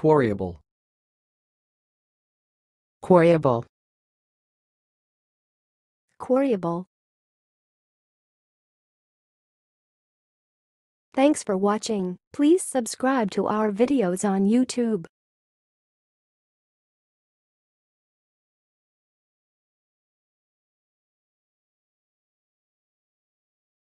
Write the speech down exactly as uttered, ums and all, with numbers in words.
Quarriable. Quarriable. Quarriable. Thanks for watching. Please subscribe to our videos on YouTube.